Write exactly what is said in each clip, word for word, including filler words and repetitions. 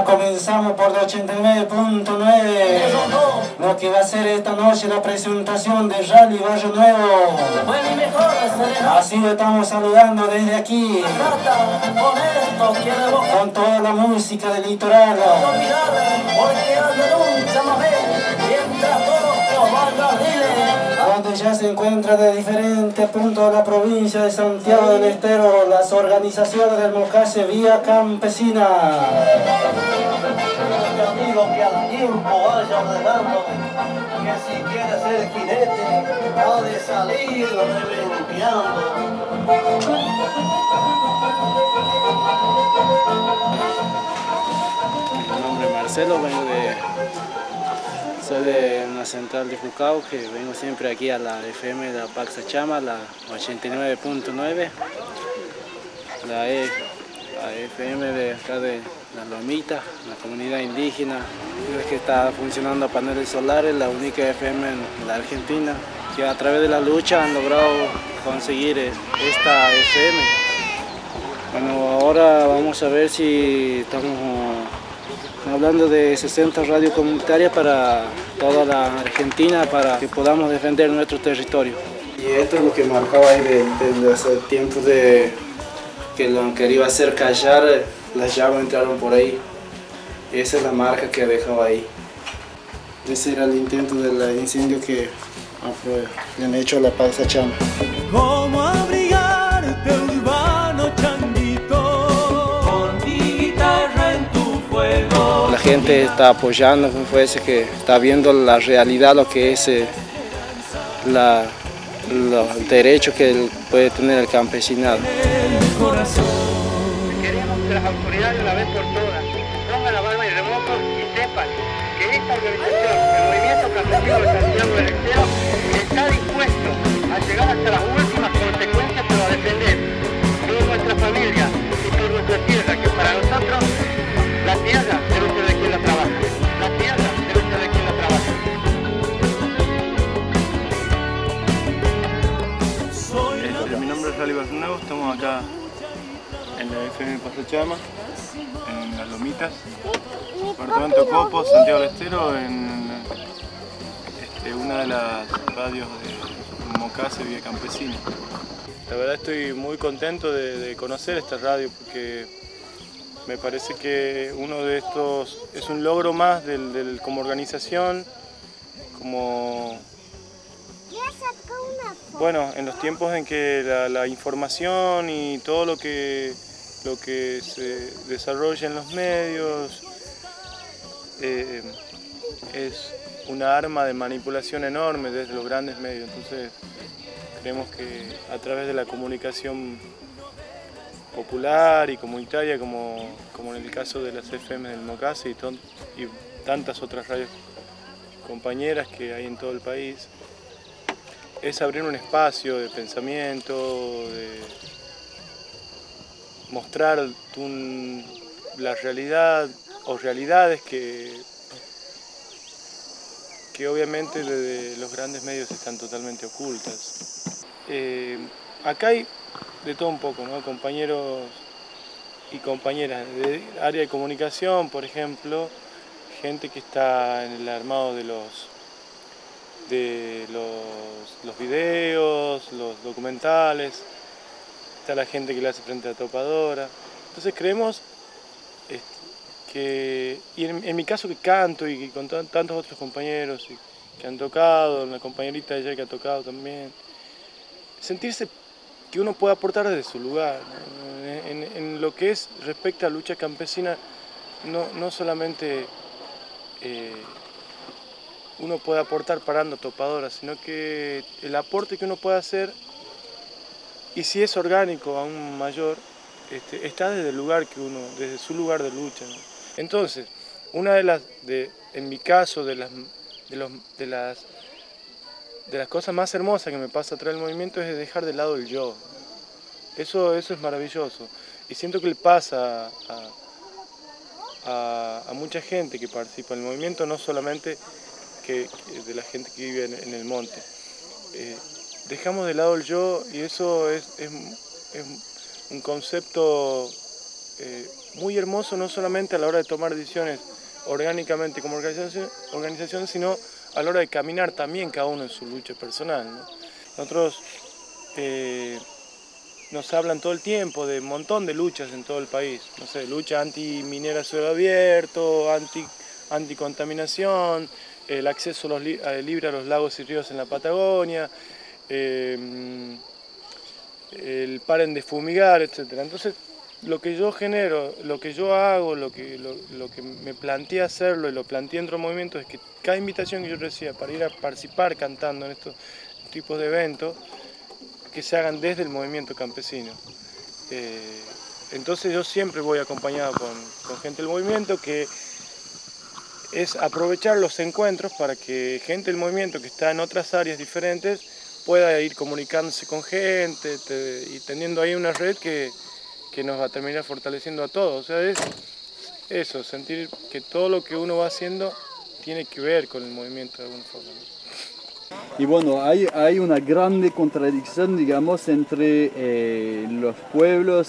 comenzamos por el ochenta y nueve punto nueve, lo que va a ser esta noche la presentación de Rally Barrio Nuevo. Así lo estamos saludando desde aquí, con toda la música del litoral. Donde ya se encuentra de diferentes puntos de la provincia de Santiago del Estero las organizaciones del Mocase Vía Campesina. Amigo, que al tiempo vaya ordenando que si quiere ser jinete ha de salir reventeando. Mi nombre es Marcelo, vengo de, soy de una central de Jucao, que vengo siempre aquí a la F M de la Paxachama, la ochenta y nueve punto nueve, la, e, la F M de acá de la Lomita, la comunidad indígena, que está funcionando a paneles solares, la única F M en la Argentina, que a través de la lucha han logrado conseguir esta F M. Bueno, ahora vamos a ver si estamos hablando de sesenta radios comunitarias para toda la Argentina, para que podamos defender nuestro territorio. Y esto es lo que marcaba ahí desde hace tiempo, de que lo han querido hacer callar, las llamas entraron por ahí. Esa es la marca que dejaba ahí. Ese era el intento del incendio que ah, pues, le han hecho a la Paxachama. ¿Cómo abrigarte, urbano changuito, con mi guitarra en tu fuego? La gente está apoyando, como fuese, que está viendo la realidad, lo que es eh, la, los derechos que puede tener el campesinado. Queremos que las autoridades, una vez por todas, pongan la barba y remojo y sepan que esta organización, el Movimiento Campesino de Santiago del Estero, está dispuesto a llegar hasta las últimas consecuencias para defender toda nuestra familia y toda nuestra tierra, que para nosotros la tierra debe ser de quien la trabaja. La tierra debe ser de quien la trabaja. Este, mi nombre es Rally Barrio Nuevo, estamos acá en la F M Paxachama, en Las Lomitas, departamento Copo, Santiago del Estero, en este, una de las radios de Mocase Vía Campesina. La verdad estoy muy contento de, de conocer esta radio, porque me parece que uno de estos es un logro más del, del, como organización, como bueno, en los tiempos en que la, la información y todo lo que, lo que se desarrolla en los medios eh, es una arma de manipulación enorme desde los grandes medios. Entonces creemos que a través de la comunicación popular y comunitaria, como, como en el caso de las F M del Mocase y, y tantas otras radios compañeras que hay en todo el país, es abrir un espacio de pensamiento, de mostrar un, la realidad o realidades que, que obviamente desde los grandes medios están totalmente ocultas. Eh, acá hay de todo un poco, ¿no? Compañeros y compañeras de área de comunicación, por ejemplo, gente que está en el armado de los de los, los videos, los documentales, está la gente que le hace frente a la topadora. Entonces creemos este, que, y en, en mi caso que canto y, y con tantos otros compañeros y, que han tocado, una compañerita de allá que ha tocado también, sentirse que uno puede aportar desde su lugar, ¿no? en, en, en lo que es respecto a lucha campesina, no, no solamente eh, uno puede aportar parando topadoras, sino que el aporte que uno puede hacer, y si es orgánico aún mayor, este, está desde el lugar que uno, desde su lugar de lucha, ¿no? Entonces, una de las, de, en mi caso, de las, de, los, de, las, de las cosas más hermosas que me pasa a través del movimiento es dejar de lado el yo. Eso, eso es maravilloso. Y siento que le pasa a, a, a mucha gente que participa en el movimiento, no solamente que, que de la gente que vive en, en el monte. Eh, dejamos de lado el yo, y eso es, es, es un concepto eh, muy hermoso, no solamente a la hora de tomar decisiones orgánicamente como organización, organización, sino a la hora de caminar también cada uno en su lucha personal, ¿no? Nosotros eh, nos hablan todo el tiempo de un montón de luchas en todo el país, no sé, lucha anti-minera a cielo abierto, anti, anticontaminación, el acceso a los, libre a los lagos y ríos en la Patagonia, eh, el paren de fumigar, etcétera. Entonces, lo que yo genero, lo que yo hago, lo que, lo, lo que me planteé hacerlo y lo planteé dentro del movimiento es que cada invitación que yo reciba para ir a participar cantando en estos tipos de eventos, que se hagan desde el movimiento campesino. Eh, entonces yo siempre voy acompañado con, con gente del movimiento, que es aprovechar los encuentros para que gente del movimiento que está en otras áreas diferentes pueda ir comunicándose con gente te, y teniendo ahí una red que, que nos va a terminar fortaleciendo a todos. O sea, es eso, sentir que todo lo que uno va haciendo tiene que ver con el movimiento de alguna forma, ¿no? Y bueno, hay, hay una grande contradicción, digamos, entre eh, los pueblos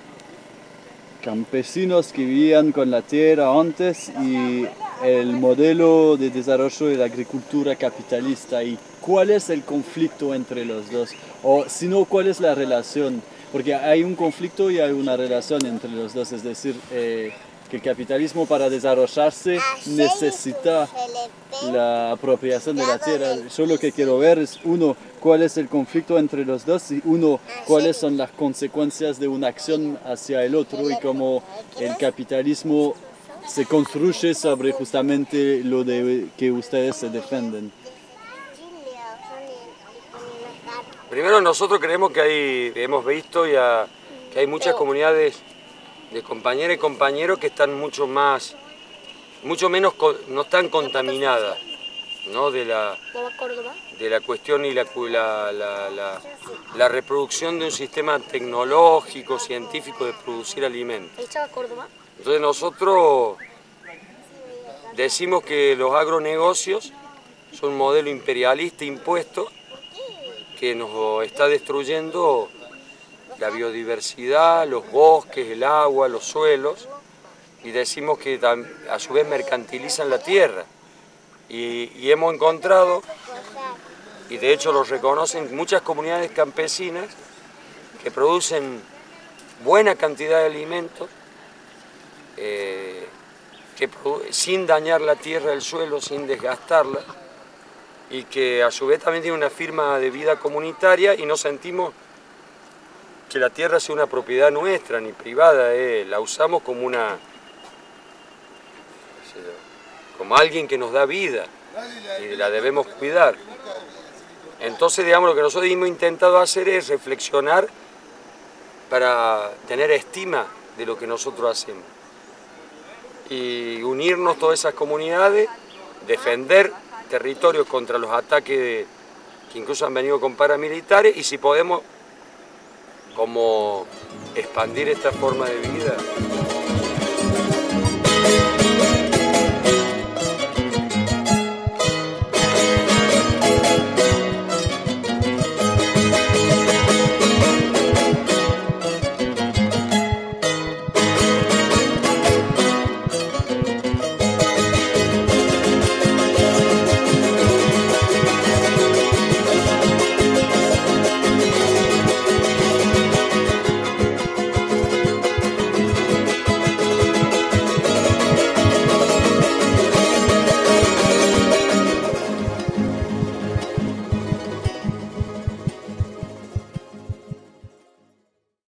campesinos que vivían con la tierra antes y el modelo de desarrollo de la agricultura capitalista. ¿Y cuál es el conflicto entre los dos? O si no, ¿cuál es la relación? Porque hay un conflicto y hay una relación entre los dos, es decir, eh, que el capitalismo para desarrollarse necesita la apropiación de la tierra. Yo lo que quiero ver es, uno, cuál es el conflicto entre los dos y uno, cuáles son las consecuencias de una acción hacia el otro y cómo el capitalismo se construye sobre justamente lo de que ustedes se defienden. Primero, nosotros creemos que hay, hemos visto ya que hay muchas comunidades de compañeras y compañeros que están mucho más, mucho menos, no están contaminadas, ¿no? de, la, de la cuestión y la, la, la, la, la reproducción de un sistema tecnológico, científico de producir alimentos. Entonces nosotros decimos que los agronegocios son un modelo imperialista impuesto que nos está destruyendo la biodiversidad, los bosques, el agua, los suelos, y decimos que a su vez mercantilizan la tierra. Y, y hemos encontrado, y de hecho lo reconocen muchas comunidades campesinas, que producen buena cantidad de alimentos, eh, que, sin dañar la tierra, el suelo, sin desgastarla, y que a su vez también tiene una firma de vida comunitaria, y no sentimos que la tierra sea una propiedad nuestra ni privada, eh. la usamos como una como alguien que nos da vida y la debemos cuidar. Entonces, digamos, lo que nosotros hemos intentado hacer es reflexionar para tener estima de lo que nosotros hacemos y unirnos todas esas comunidades, defender territorios contra los ataques de, que incluso han venido con paramilitares, y si podemos como expandir esta forma de vida.